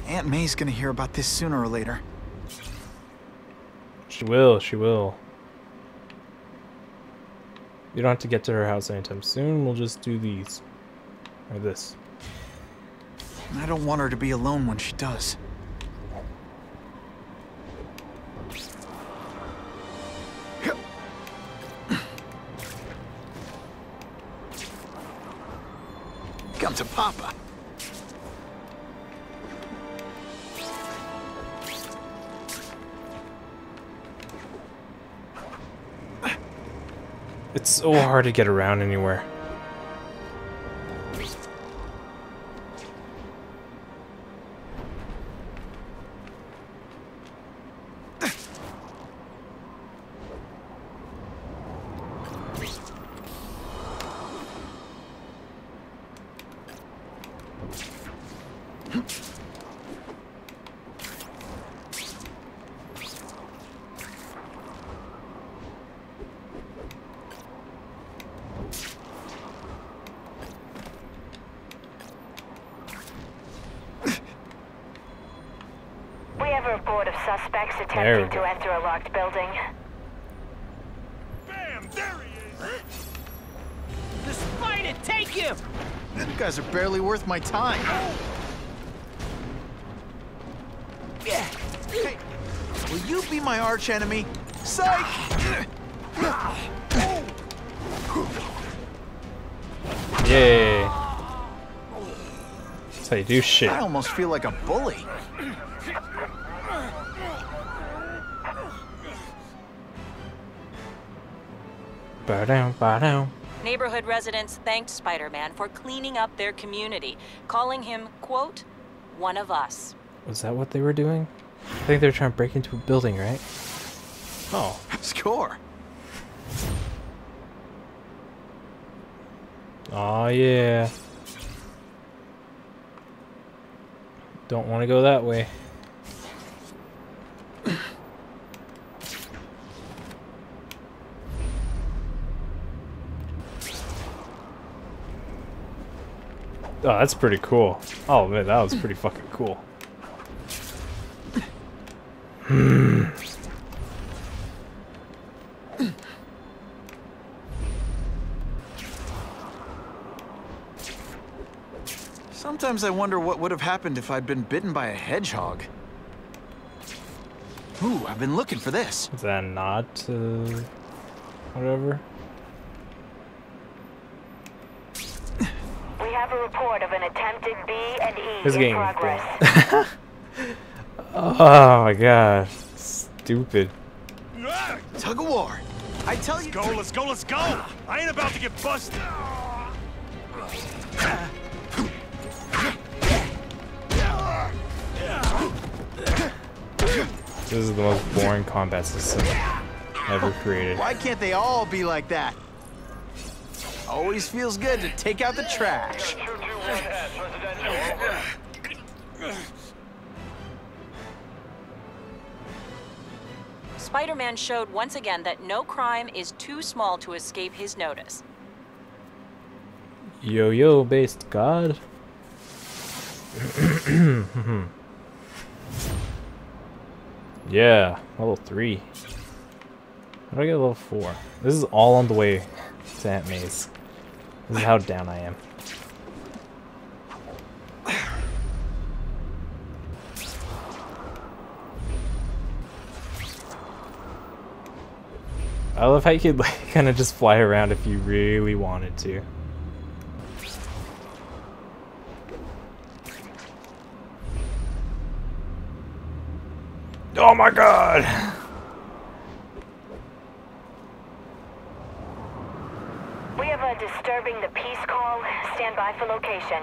Aunt May's gonna hear about this sooner or later. She will, she will. You don't have to get to her house anytime soon. We'll just do these. Or this. I don't want her to be alone when she does. Come to Papa. It's so hard to get around anywhere. We have a report of suspects There we attempting go. to enter a locked building. Bam! There he is! The spider, take him! You guys are barely worth my time. Hey, will you be my arch enemy? Psych! Yay. That's how you do shit. I almost feel like a bully. Ba-down, ba-down. Neighborhood residents thanked Spider-Man for cleaning up their community, calling him, quote, one of us. Was that what they were doing? I think they were trying to break into a building, right? Oh. Score. Oh yeah. Don't want to go that way. Oh, that's pretty cool. Oh man, that was pretty fucking cool. Sometimes I wonder what would have happened if I'd been bitten by a hedgehog. Ooh, I've been looking for this. Is that not whatever? We have a report of an attempted B&E This in game. progress. Oh my god. Stupid. Tug of war. I tell you. Let's go, let's go! I ain't about to get busted! This is the most boring combat system ever created. Why can't they all be like that? Always feels good to take out the trash. Spider-Man showed once again that no crime is too small to escape his notice. Yo-yo based god. Yeah, level 3. How do I get level 4? This is all on the way to Aunt May's. This is how down I am. I love how you could like kind of just fly around if you really wanted to. Oh my god! We have a disturbing the peace call. Stand by for location.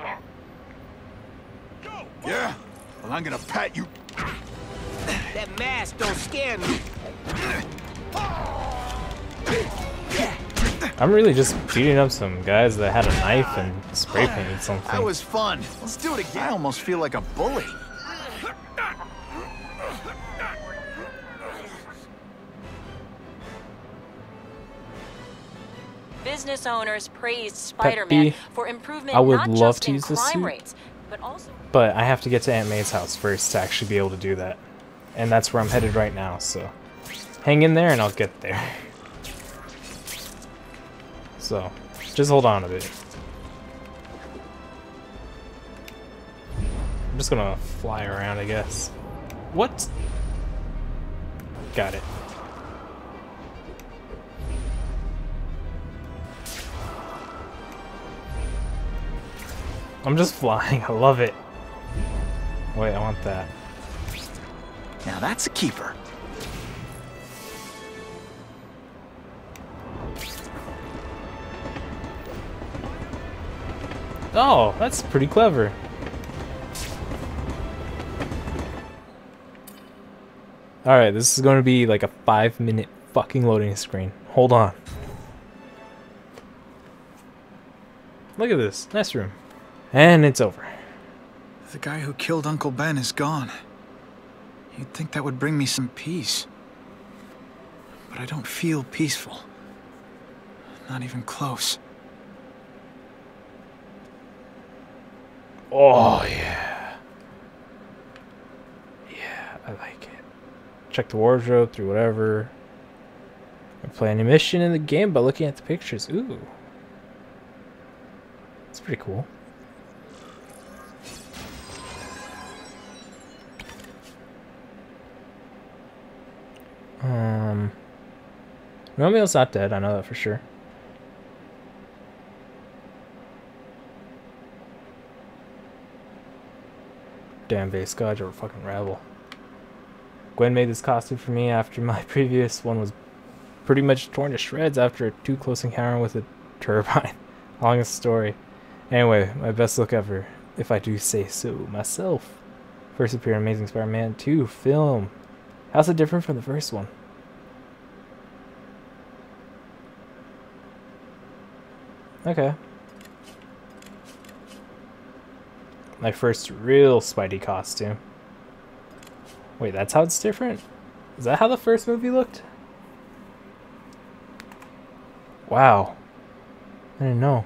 Yeah? Well, I'm gonna pat you. That mask don't scare me. I'm really just beating up some guys that had a knife and spray painted something. That was fun. Let's do it again. I almost feel like a bully. Business owners praised Spider-Man Peppy, for improvement I would not love just to in use this crime suit. rates, but also... But I have to get to Aunt May's house first to actually be able to do that. And that's where I'm headed right now, so... Hang in there and I'll get there. So, just hold on a bit. I'm just gonna fly around, I guess. What? Got it. I'm just flying. I love it. Wait, I want that. Now that's a keeper. Oh, that's pretty clever. Alright, this is going to be like a 5-minute fucking loading screen. Hold on. Look at this. Nice room. And it's over. The guy who killed Uncle Ben is gone. You'd think that would bring me some peace. But I don't feel peaceful. Not even close. Oh, yeah. Yeah, I like it. Check the wardrobe, through whatever. I play any mission in the game by looking at the pictures. Ooh. That's pretty cool. Romeo's not dead, I know that for sure. Damn base god, you're a fucking rebel. Gwen made this costume for me after my previous one was pretty much torn to shreds after a too close encounter with a turbine. Longest story. Anyway, my best look ever, if I do say so myself. First appeared in Amazing Spider-Man 2 film. How's it different from the first one? Okay. My first real Spidey costume. Wait, that's how it's different? Is that how the first movie looked? Wow. I didn't know.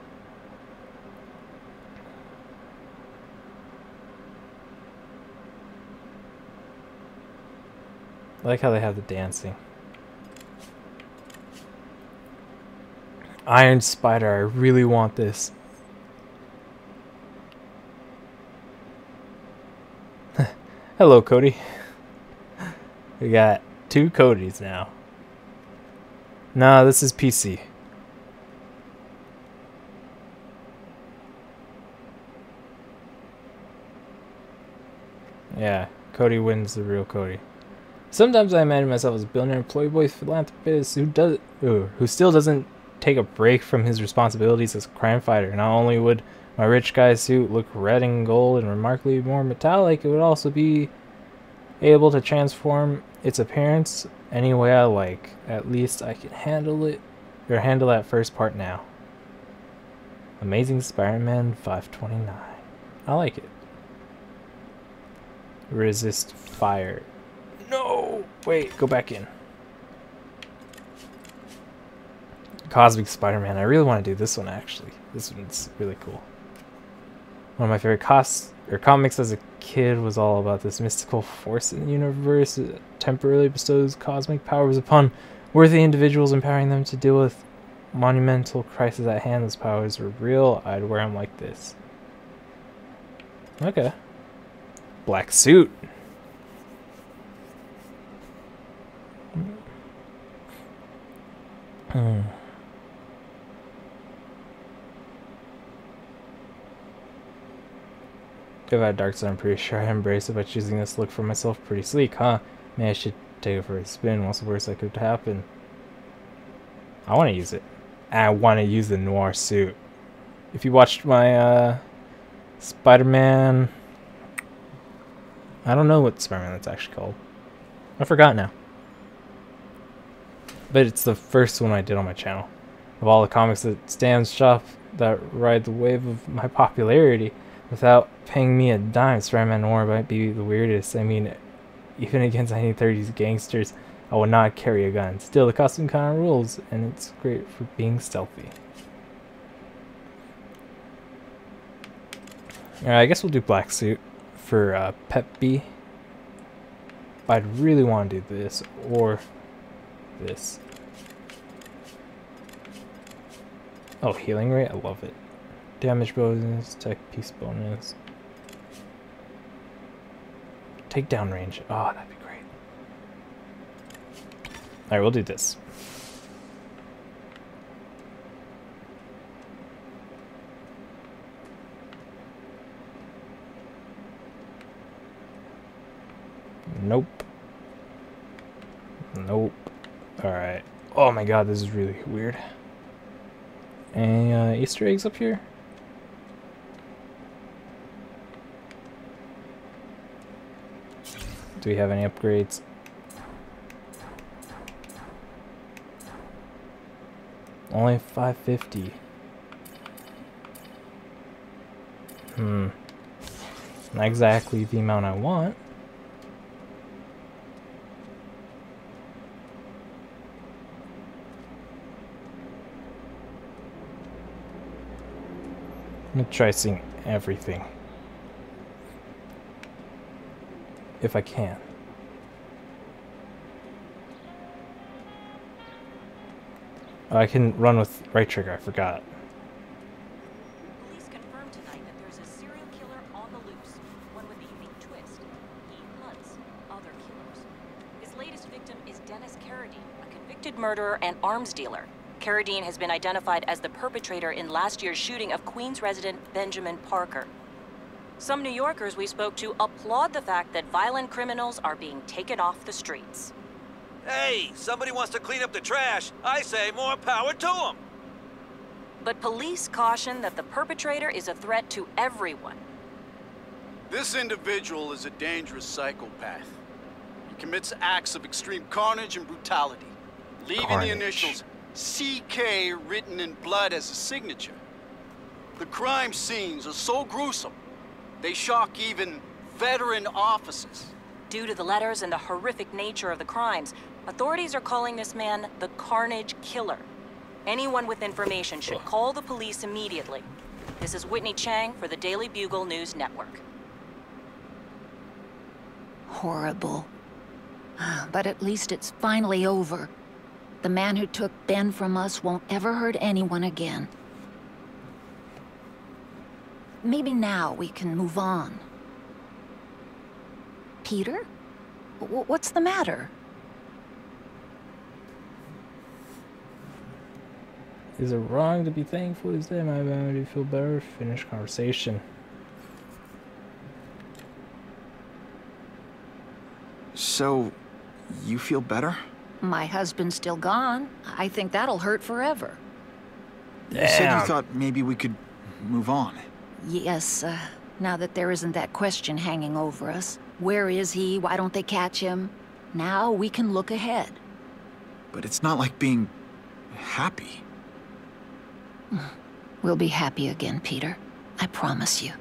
I like how they have the dancing. Iron Spider, I really want this. Hello, Cody. We got 2 Codys now. Nah, this is PC. Yeah, Cody wins the real Cody. Sometimes I imagine myself as a billionaire playboy philanthropist who still doesn't take a break from his responsibilities as a crime fighter. Not only would my rich guy's suit look red and gold and remarkably more metallic, it would also be able to transform its appearance any way I like. At least I can handle it, or handle that first part now. Amazing Spider-Man 529. I like it. Resist fire. No! Wait, go back in. Cosmic Spider-Man. I really want to do this one, actually. This one's really cool. One of my favorite comics as a kid was all about this mystical force in the universe that temporarily bestows cosmic powers upon worthy individuals, empowering them to deal with monumental crises at hand. Those powers were real. I'd wear them like this. Okay. Black suit. If I had dark side, I'm pretty sure I embrace it by choosing this look for myself. Pretty sleek, huh? Maybe I should take it for a spin. What's the worst that could happen? I want to use it. I want to use the noir suit. If you watched my Spider-Man... I don't know what Spider-Man that's actually called. I forgot now. But it's the first one I did on my channel. Of all the comics that Stan's shop that ride the wave of my popularity without paying me a dime, Spider-Man Noir might be the weirdest. I mean, even against 1930s gangsters, I would not carry a gun. Still, the costume kind of rules, and it's great for being stealthy. Alright, I guess we'll do black suit for Pep B. But I'd really want to do this or this. Oh, healing rate? I love it. Damage bonus, tech piece bonus. Takedown range. Oh, that'd be great. Alright, we'll do this. Nope. Nope. Alright. Oh my god, this is really weird. Any Easter eggs up here? Do we have any upgrades? Only 550. Not exactly the amount I want. I'm gonna try seeing everything. If I can. Oh, I can run with right trigger, I forgot. Police confirmed tonight that there's a serial killer on the loose. One with a unique twist. He hunts other killers. His latest victim is Dennis Carradine, a convicted murderer and arms dealer. Carradine has been identified as the perpetrator in last year's shooting of Queens resident Benjamin Parker. Some New Yorkers we spoke to applaud the fact that violent criminals are being taken off the streets. Hey, somebody wants to clean up the trash. I say more power to them. But police caution that the perpetrator is a threat to everyone. This individual is a dangerous psychopath. He commits acts of extreme carnage and brutality, leaving the initials CK written in blood as a signature. The crime scenes are so gruesome, they shock even veteran officers. Due to the letters and the horrific nature of the crimes, authorities are calling this man the Carnage Killer. Anyone with information should call the police immediately. This is Whitney Chang for the Daily Bugle News Network. Horrible. But at least it's finally over. The man who took Ben from us won't ever hurt anyone again. Maybe now we can move on. Peter? What's the matter? Is it wrong to be thankful? Is that my ability to feel better? Finish conversation. So, you feel better? My husband's still gone. I think that'll hurt forever. You said you thought maybe we could move on. Yes, now that there isn't that question hanging over us. Where is he? Why don't they catch him? Now we can look ahead. But it's not like being happy. We'll be happy again, Peter. I promise you.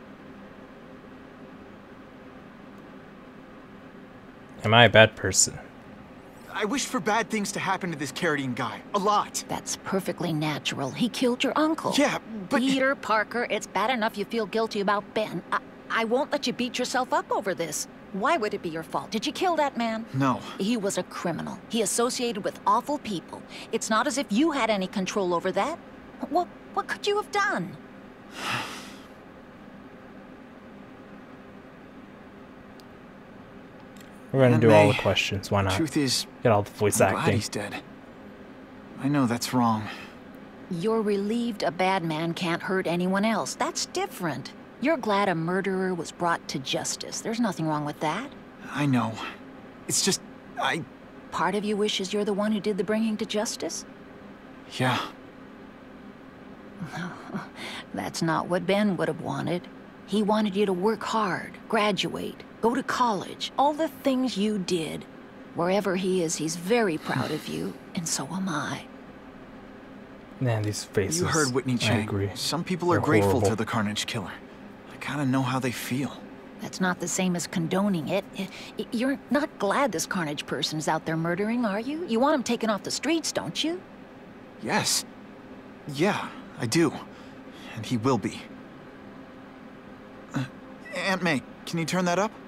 Am I a bad person? I wish for bad things to happen to this Carradine guy. A lot. That's perfectly natural. He killed your uncle. Yeah, but... Peter Parker, it's bad enough you feel guilty about Ben. I won't let you beat yourself up over this. Why would it be your fault? Did you kill that man? No. He was a criminal. He associated with awful people. It's not as if you had any control over that. What could you have done? We're gonna do all the questions. Why not? Truth is, get all the voice I'm glad acting. he's dead. I know that's wrong. You're relieved a bad man can't hurt anyone else. That's different. You're glad a murderer was brought to justice. There's nothing wrong with that. I know. It's just, Part of you wishes you're the one who did the bringing to justice? Yeah. That's not what Ben would have wanted. He wanted you to work hard, graduate, go to college, all the things you did. Wherever he is, he's very proud of you, and so am I. Man, these faces. You heard Whitney Chang. I agree. Some people are They're grateful horrible. to the Carnage Killer. I kinda know how they feel. That's not the same as condoning it. You're not glad this Carnage person's out there murdering, are you? You want him taken off the streets, don't you? Yes. Yeah, I do. And he will be. Aunt May, can you turn that up?